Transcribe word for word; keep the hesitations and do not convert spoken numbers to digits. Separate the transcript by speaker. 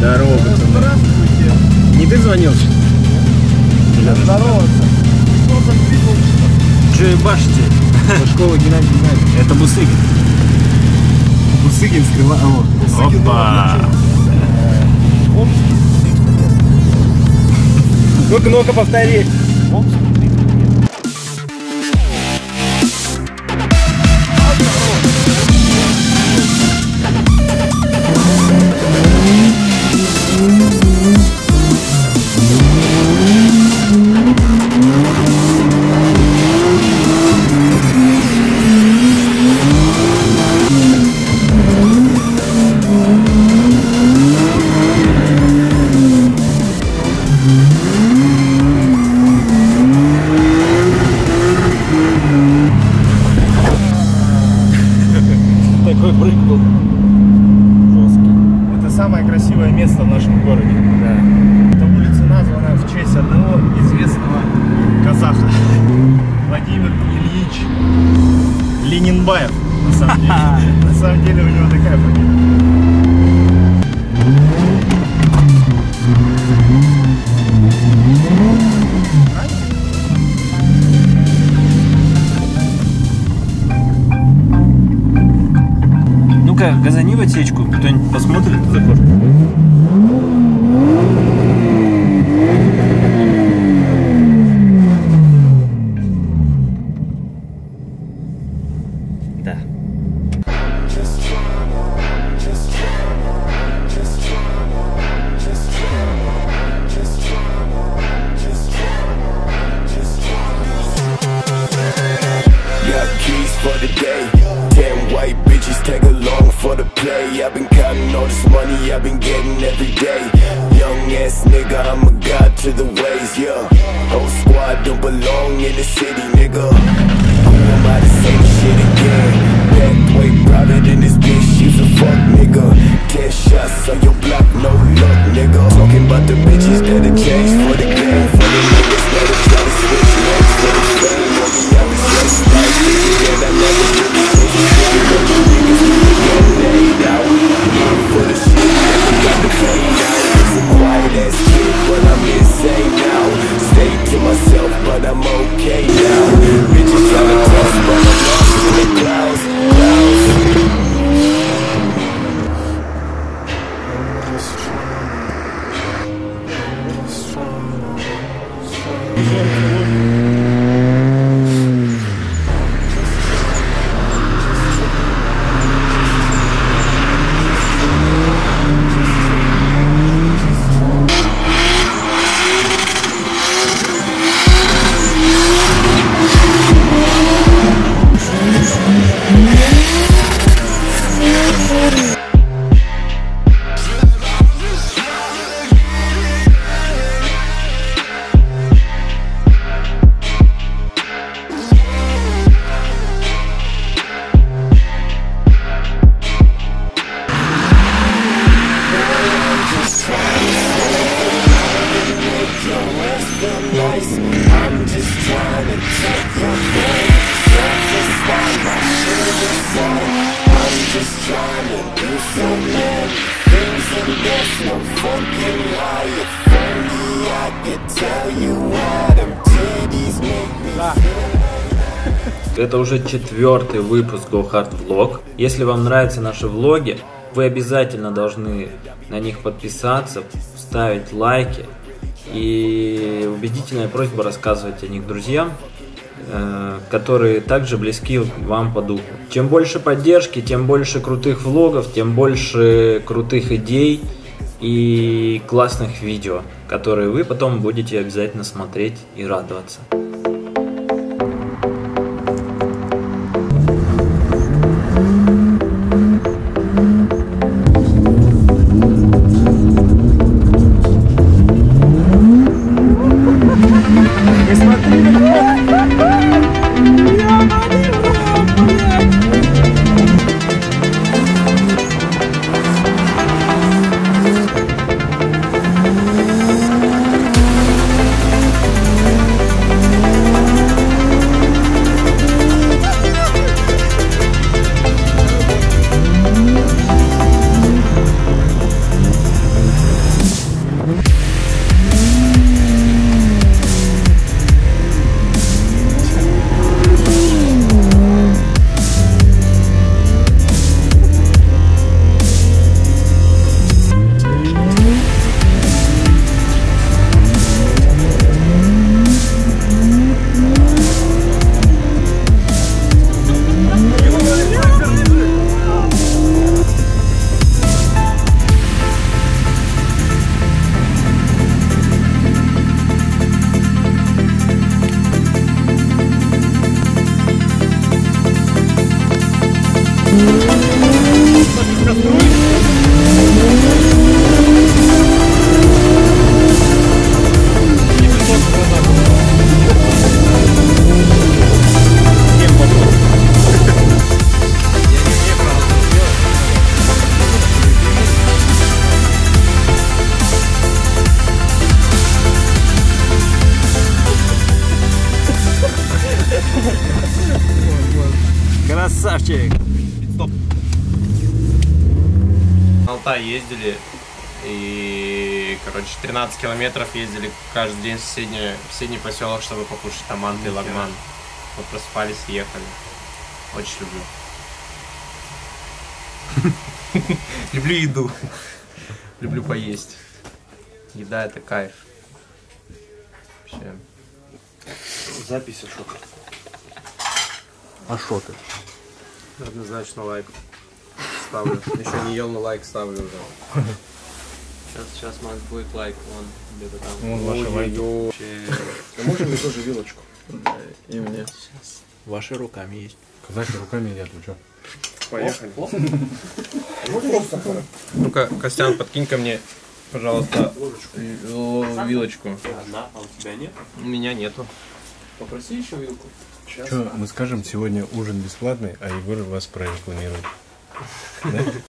Speaker 1: Здорово, пацаны. Здравствуйте. Не ты звонил?
Speaker 2: Здороваться.
Speaker 1: Че ебашите?
Speaker 2: Школа Геннадий Геннадьевич.
Speaker 1: Это Бусыгин.
Speaker 2: Бусыгин скрыла.
Speaker 1: Опа! Ну-ка, ну-ка, повтори.
Speaker 2: Такой брык был жесткий. Это самое красивое место в нашем городе. Да. Эта улица названа в честь одного известного казаха. Владимир Ильич Ленинбаев. На самом деле, на самом деле у него такая фамилия.
Speaker 1: Ну-ка, газани в отсечку, кто-нибудь посмотрит за кошку. Да.
Speaker 3: White bitches tag along for the play. I've been counting all this money I've been getting every day. Young ass nigga, I'm a god to the ways, yeah. Whole squad don't belong in the city, nigga. Who am I to say the shit again? Back way private in this bitch, she's a fuck nigga. Ten shots on your block, no luck, nigga. Talking about the bitches that'll change for the game. For the niggas that'll try to switch lanes for the fame. Mommy, I've been stressed out, thinking that I never really
Speaker 1: Это уже четвертый выпуск Go Hard Vlog. Если вам нравятся наши влоги, вы обязательно должны на них подписаться, ставить лайки и убедительная просьба рассказывать о них друзьям, которые также близки вам по духу. Чем больше поддержки, тем больше крутых влогов, тем больше крутых идей и классных видео, которые вы потом будете обязательно смотреть и радоваться.
Speaker 4: Алтай ездили. И, короче, тринадцать километров ездили каждый день в соседний, в соседний поселок, чтобы покушать там манты и лагман. Мы просыпались и ехали. Очень люблю. Люблю еду. Люблю поесть. Еда — это кайф. Вообще.
Speaker 2: Запись, а шо ты?
Speaker 5: А шо ты?
Speaker 4: Однозначно лайк ставлю. Еще не ел, но лайк ставлю уже.
Speaker 1: Сейчас, сейчас, Макс, будет лайк, вон, где-то там.
Speaker 2: Вон ваши лайки.
Speaker 5: А можно мне тоже вилочку?
Speaker 1: И мне. Сейчас. Ваши руками есть.
Speaker 5: Казахи руками едят, вы чё?
Speaker 2: Поехали.
Speaker 4: Ну-ка, Костян, подкинь ко мне, пожалуйста, вилочку.
Speaker 1: Одна, а у тебя нет?
Speaker 4: У меня нету.
Speaker 1: Попроси еще вилку.
Speaker 5: Чё, мы скажем, сегодня ужин бесплатный, а Егор вас прорекламирует.